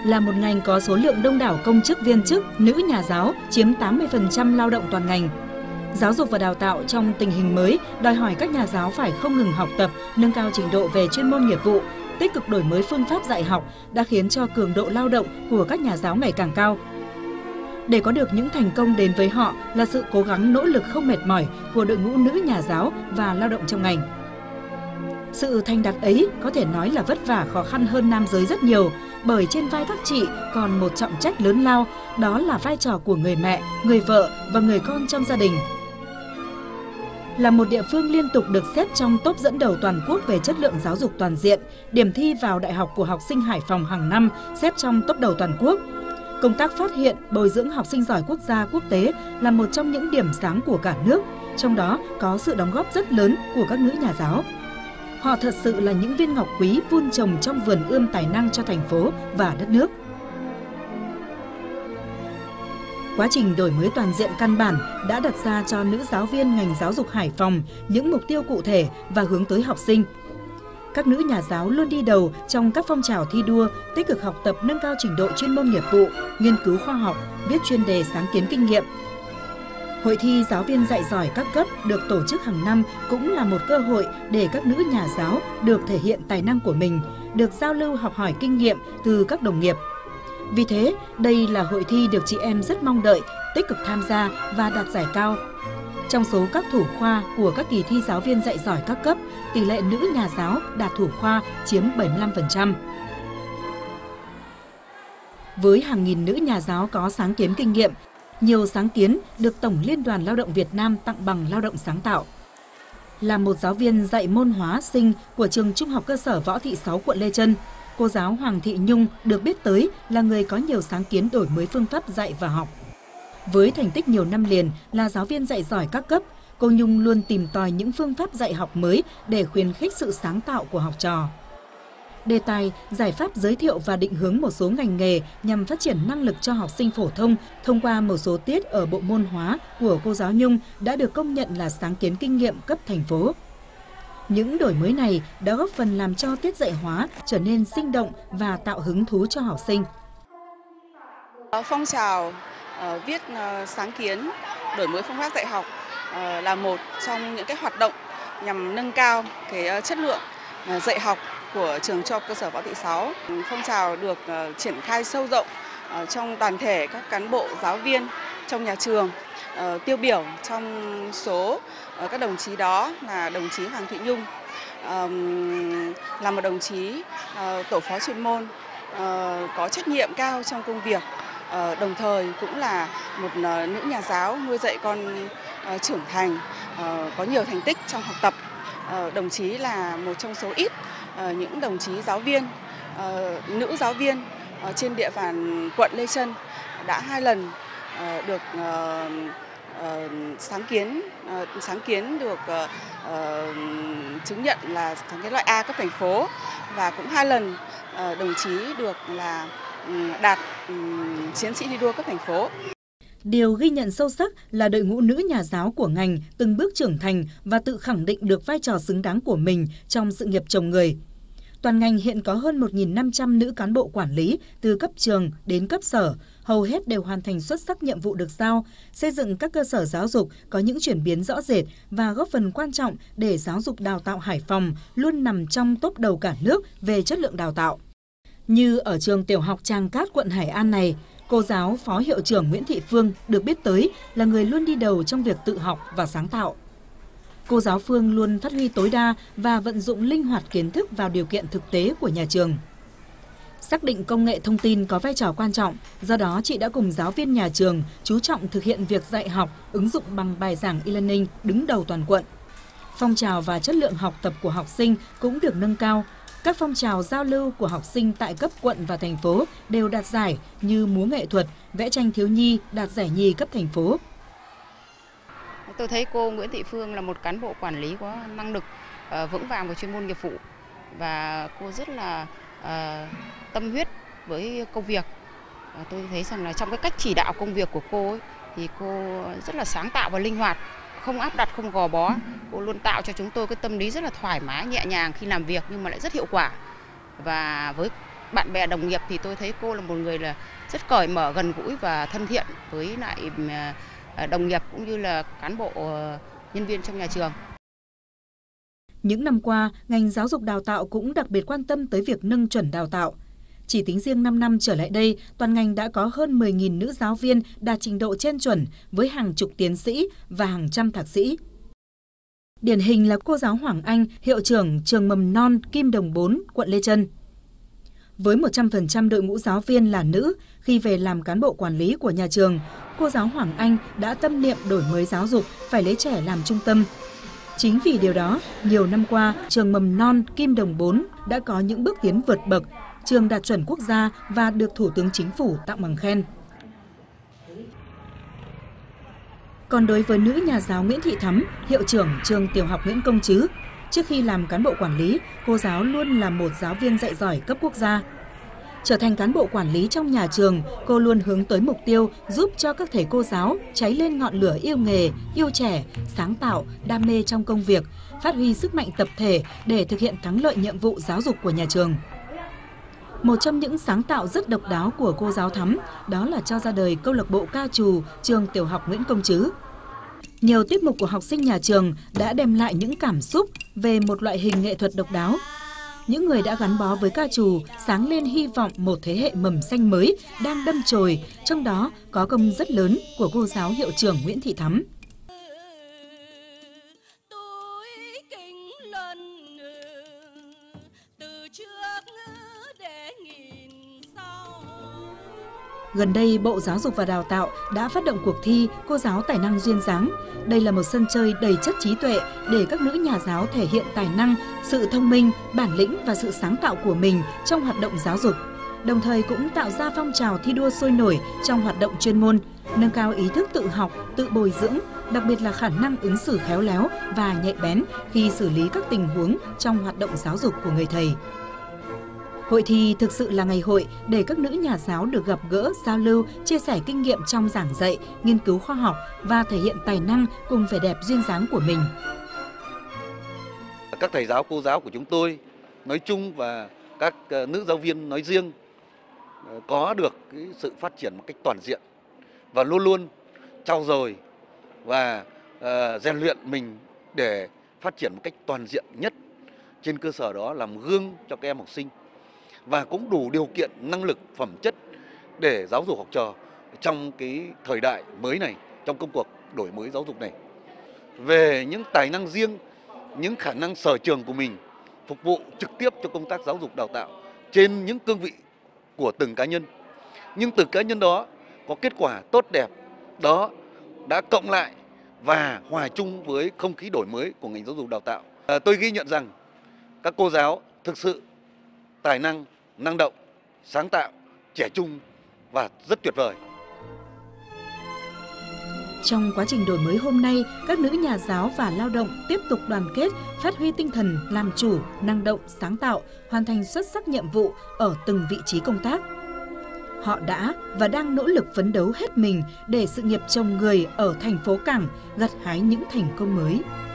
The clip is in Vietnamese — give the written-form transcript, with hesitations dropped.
là một ngành có số lượng đông đảo công chức viên chức, nữ nhà giáo chiếm 80% lao động toàn ngành. Giáo dục và đào tạo trong tình hình mới đòi hỏi các nhà giáo phải không ngừng học tập, nâng cao trình độ về chuyên môn nghiệp vụ, tích cực đổi mới phương pháp dạy học đã khiến cho cường độ lao động của các nhà giáo ngày càng cao. Để có được những thành công đến với họ là sự cố gắng nỗ lực không mệt mỏi của đội ngũ nữ nhà giáo và lao động trong ngành. Sự thành đạt ấy có thể nói là vất vả khó khăn hơn nam giới rất nhiều, bởi trên vai các chị còn một trọng trách lớn lao, đó là vai trò của người mẹ, người vợ và người con trong gia đình. Là một địa phương liên tục được xếp trong top dẫn đầu toàn quốc về chất lượng giáo dục toàn diện, điểm thi vào đại học của học sinh Hải Phòng hàng năm xếp trong top đầu toàn quốc. Công tác phát hiện, bồi dưỡng học sinh giỏi quốc gia, quốc tế là một trong những điểm sáng của cả nước, trong đó có sự đóng góp rất lớn của các nữ nhà giáo. Họ thật sự là những viên ngọc quý vun trồng trong vườn ươm tài năng cho thành phố và đất nước. Quá trình đổi mới toàn diện căn bản đã đặt ra cho nữ giáo viên ngành giáo dục Hải Phòng những mục tiêu cụ thể và hướng tới học sinh. Các nữ nhà giáo luôn đi đầu trong các phong trào thi đua, tích cực học tập nâng cao trình độ chuyên môn nghiệp vụ, nghiên cứu khoa học, viết chuyên đề sáng kiến kinh nghiệm. Hội thi giáo viên dạy giỏi các cấp được tổ chức hàng năm cũng là một cơ hội để các nữ nhà giáo được thể hiện tài năng của mình, được giao lưu học hỏi kinh nghiệm từ các đồng nghiệp. Vì thế, đây là hội thi được chị em rất mong đợi, tích cực tham gia và đạt giải cao. Trong số các thủ khoa của các kỳ thi giáo viên dạy giỏi các cấp, tỷ lệ nữ nhà giáo đạt thủ khoa chiếm 75%. Với hàng nghìn nữ nhà giáo có sáng kiến kinh nghiệm, nhiều sáng kiến được Tổng Liên đoàn Lao động Việt Nam tặng bằng lao động sáng tạo. Là một giáo viên dạy môn hóa sinh của trường Trung học cơ sở Võ Thị Sáu, quận Lê Chân, cô giáo Hoàng Thị Nhung được biết tới là người có nhiều sáng kiến đổi mới phương pháp dạy và học. Với thành tích nhiều năm liền là giáo viên dạy giỏi các cấp, cô Nhung luôn tìm tòi những phương pháp dạy học mới để khuyến khích sự sáng tạo của học trò. Đề tài, giải pháp giới thiệu và định hướng một số ngành nghề nhằm phát triển năng lực cho học sinh phổ thông thông qua một số tiết ở bộ môn hóa của cô giáo Nhung đã được công nhận là sáng kiến kinh nghiệm cấp thành phố. Những đổi mới này đã góp phần làm cho tiết dạy hóa trở nên sinh động và tạo hứng thú cho học sinh. Phong trào viết sáng kiến đổi mới phương pháp dạy học là một trong những cái hoạt động nhằm nâng cao cái chất lượng dạy học của trường Trung học cơ sở Võ Thị Sáu. Phong trào được triển khai sâu rộng trong toàn thể các cán bộ giáo viên trong nhà trường. Tiêu biểu trong số các đồng chí đó là đồng chí Hoàng Thị Nhung, là một đồng chí tổ phó chuyên môn có trách nhiệm cao trong công việc, đồng thời cũng là một nữ nhà giáo nuôi dạy con trưởng thành, có nhiều thành tích trong học tập. Đồng chí là một trong số ít những đồng chí giáo viên, nữ giáo viên trên địa bàn quận Lê Chân đã 2 lần được sáng kiến được chứng nhận là sáng kiến loại A cấp thành phố, và cũng 2 lần đồng chí được là đạt chiến sĩ thi đua cấp thành phố. Điều ghi nhận sâu sắc là đội ngũ nữ nhà giáo của ngành từng bước trưởng thành và tự khẳng định được vai trò xứng đáng của mình trong sự nghiệp chồng người. Toàn ngành hiện có hơn 1.500 nữ cán bộ quản lý từ cấp trường đến cấp sở, hầu hết đều hoàn thành xuất sắc nhiệm vụ được giao, xây dựng các cơ sở giáo dục có những chuyển biến rõ rệt và góp phần quan trọng để giáo dục đào tạo Hải Phòng luôn nằm trong top đầu cả nước về chất lượng đào tạo. Như ở trường tiểu học Tràng Cát, quận Hải An này, cô giáo phó hiệu trưởng Nguyễn Thị Phương được biết tới là người luôn đi đầu trong việc tự học và sáng tạo. Cô giáo Phương luôn phát huy tối đa và vận dụng linh hoạt kiến thức vào điều kiện thực tế của nhà trường. Xác định công nghệ thông tin có vai trò quan trọng, do đó chị đã cùng giáo viên nhà trường chú trọng thực hiện việc dạy học, ứng dụng bằng bài giảng e-learning đứng đầu toàn quận. Phong trào và chất lượng học tập của học sinh cũng được nâng cao. Các phong trào giao lưu của học sinh tại cấp quận và thành phố đều đạt giải như múa nghệ thuật, vẽ tranh thiếu nhi đạt giải nhì cấp thành phố. Tôi thấy cô Nguyễn Thị Phương là một cán bộ quản lý có năng lực, vững vàng về chuyên môn nghiệp vụ, và cô rất là tâm huyết với công việc. Tôi thấy rằng là trong cái cách chỉ đạo công việc của cô ấy, thì cô rất là sáng tạo và linh hoạt, không áp đặt, không gò bó. Cô luôn tạo cho chúng tôi cái tâm lý rất là thoải mái, nhẹ nhàng khi làm việc nhưng mà lại rất hiệu quả. Và với bạn bè đồng nghiệp thì tôi thấy cô là một người là rất cởi mở, gần gũi và thân thiện với lại đồng nghiệp cũng như là cán bộ nhân viên trong nhà trường. Những năm qua, ngành giáo dục đào tạo cũng đặc biệt quan tâm tới việc nâng chuẩn đào tạo. Chỉ tính riêng 5 năm trở lại đây, toàn ngành đã có hơn 10.000 nữ giáo viên đạt trình độ trên chuẩn với hàng chục tiến sĩ và hàng trăm thạc sĩ. Điển hình là cô giáo Hoàng Anh, hiệu trưởng trường mầm non Kim Đồng 4, quận Lê Chân. Với 100% đội ngũ giáo viên là nữ, khi về làm cán bộ quản lý của nhà trường, cô giáo Hoàng Anh đã tâm niệm đổi mới giáo dục, phải lấy trẻ làm trung tâm. Chính vì điều đó, nhiều năm qua, trường mầm non Kim Đồng 4 đã có những bước tiến vượt bậc, trường đạt chuẩn quốc gia và được Thủ tướng Chính phủ tặng bằng khen. Còn đối với nữ nhà giáo Nguyễn Thị Thắm, hiệu trưởng trường tiểu học Nguyễn Công Trứ, trước khi làm cán bộ quản lý, cô giáo luôn là một giáo viên dạy giỏi cấp quốc gia. Trở thành cán bộ quản lý trong nhà trường, cô luôn hướng tới mục tiêu giúp cho các thầy cô giáo cháy lên ngọn lửa yêu nghề, yêu trẻ, sáng tạo, đam mê trong công việc, phát huy sức mạnh tập thể để thực hiện thắng lợi nhiệm vụ giáo dục của nhà trường. Một trong những sáng tạo rất độc đáo của cô giáo Thắm đó là cho ra đời câu lạc bộ ca trù trường tiểu học Nguyễn Công Trứ. Nhiều tiết mục của học sinh nhà trường đã đem lại những cảm xúc về một loại hình nghệ thuật độc đáo. Những người đã gắn bó với ca trù sáng lên hy vọng một thế hệ mầm xanh mới đang đâm chồi, trong đó có công rất lớn của cô giáo hiệu trưởng Nguyễn Thị Thắm. Gần đây, Bộ Giáo dục và Đào tạo đã phát động cuộc thi Cô giáo tài năng duyên dáng. Đây là một sân chơi đầy chất trí tuệ để các nữ nhà giáo thể hiện tài năng, sự thông minh, bản lĩnh và sự sáng tạo của mình trong hoạt động giáo dục. Đồng thời cũng tạo ra phong trào thi đua sôi nổi trong hoạt động chuyên môn, nâng cao ý thức tự học, tự bồi dưỡng, đặc biệt là khả năng ứng xử khéo léo và nhạy bén khi xử lý các tình huống trong hoạt động giáo dục của người thầy. Hội thi thực sự là ngày hội để các nữ nhà giáo được gặp gỡ, giao lưu, chia sẻ kinh nghiệm trong giảng dạy, nghiên cứu khoa học và thể hiện tài năng cùng vẻ đẹp duyên dáng của mình. Các thầy giáo, cô giáo của chúng tôi nói chung và các nữ giáo viên nói riêng có được cái sự phát triển một cách toàn diện và luôn luôn trau dồi và rèn luyện mình để phát triển một cách toàn diện nhất. Trên cơ sở đó làm gương cho các em học sinh và cũng đủ điều kiện, năng lực, phẩm chất để giáo dục học trò trong cái thời đại mới này, trong công cuộc đổi mới giáo dục này. Về những tài năng riêng, những khả năng sở trường của mình phục vụ trực tiếp cho công tác giáo dục đào tạo trên những cương vị của từng cá nhân. Nhưng từ cá nhân đó có kết quả tốt đẹp đó đã cộng lại và hòa chung với không khí đổi mới của ngành giáo dục đào tạo. Tôi ghi nhận rằng các cô giáo thực sự tài năng, năng động, sáng tạo, trẻ trung và rất tuyệt vời. Trong quá trình đổi mới hôm nay, các nữ nhà giáo và lao động tiếp tục đoàn kết, phát huy tinh thần làm chủ, năng động, sáng tạo, hoàn thành xuất sắc nhiệm vụ ở từng vị trí công tác. Họ đã và đang nỗ lực phấn đấu hết mình để sự nghiệp chồng người ở thành phố Cảng gặt hái những thành công mới.